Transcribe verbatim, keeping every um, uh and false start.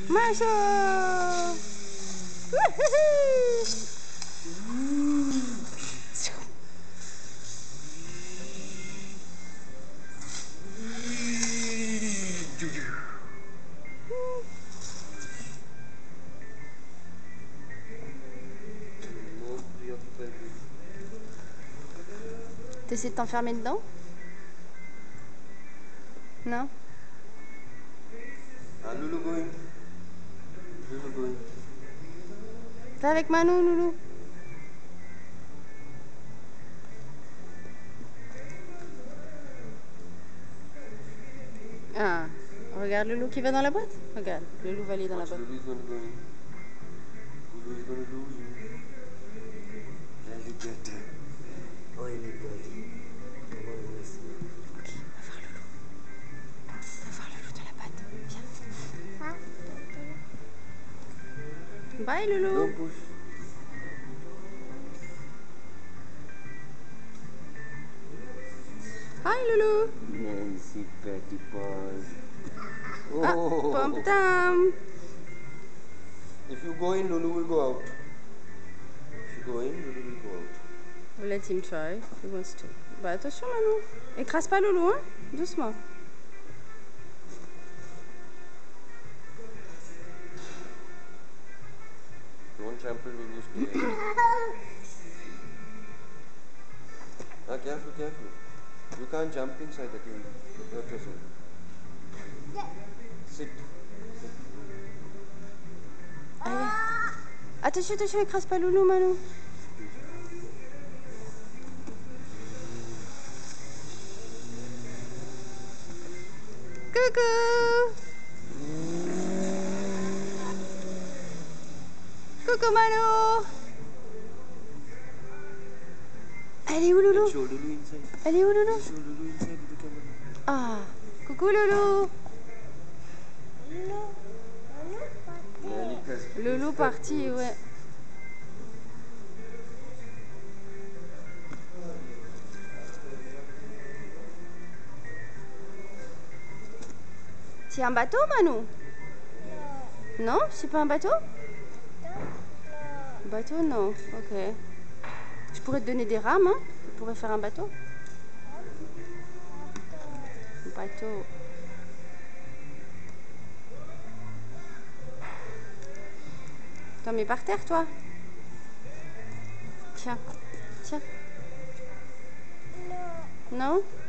Macho. T'essaies de t'enfermer dedans? Non? Ah, Loulou going. Loulou going. Va avec Manou, Loulou. Ah, regarde Loulou qui va dans la boîte. Regarde, Loulou va aller dans la boîte. Loulou is going to go in. Loulou is going to lose you. There you get it. Oh, anybody. Ok, va voir Loulou. Va voir Loulou dans la boîte. Viens. Bye Loulou. Don't push. Hi Loulou. Nancy Petty Paws. Ah, pom tam. If you go in, Loulou will go out. If you go in, Loulou will go out. Let him try if he wants to. Bah attention Manou. Écrase pas Loulou, hein. Doucement. Don't trample Loulou's play. Ah, careful, careful. You can't jump inside that. You hurt yourself. Sit. Sit. Allez. Attention, attention, écrase pas Loulou, Manou. Coucou. Coucou Manou. Elle est où Loulou? Show Loulou inside. Elle est où Loulou? Show Loulou inside with the camera. Ah, coucou Loulou. Loulou parti, ouais. C'est un bateau, Manou? Non, c'est pas un bateau? Bateau, non. Ok. Je pourrais te donner des rames, hein? Tu pourrais faire un bateau. Bateau. T'en mets par terre, toi? Tiens. Tiens. Non?